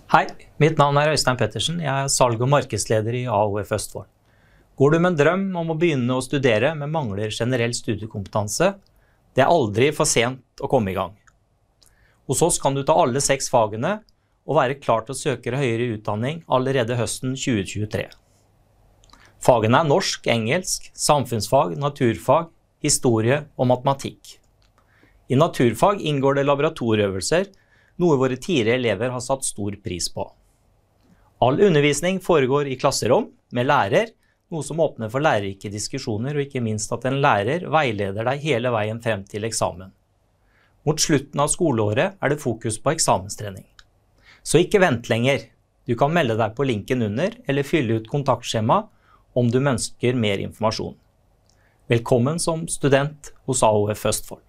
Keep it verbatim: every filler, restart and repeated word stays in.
Hei, mitt navn er Øystein Pettersen. Jeg er salg- og markedsleder i A O F Østfold. Går du med en drøm om å begynne å studere, men mangler generell studiekompetanse, det er aldri for sent å komme i gang. Hos oss kan du ta alle seks fagene og være klar til å søke høyere utdanning allerede høsten tjue tjuetre. Fagene er norsk, engelsk, samfunnsfag, naturfag, historie og matematikk. I naturfag inngår det laboratorieøvelser, noe våre tidligere elever har satt stor pris på. All undervisning foregår i klasserom med lærer, noe som åpner for lærerike diskusjoner, og ikke minst at en lærer veileder deg hele veien frem til eksamen. Mot slutten av skoleåret er det fokus på eksamenstrening. Så ikke vent lenger. Du kan melde deg på linken under, eller fylle ut kontaktskjema om du ønsker mer informasjon. Velkommen som student hos A O F Østfold.